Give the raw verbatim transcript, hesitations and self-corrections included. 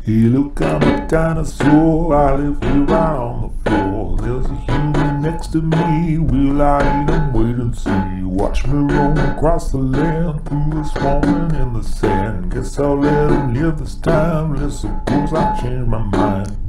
Hey look, I'm a dinosaur, I live here right on the floor. There's a human next to me, will I eat him? Wait and see. Watch me roam across the land, through the swamp and in the sand. Guess I'll let him live this time, let's suppose I change my mind.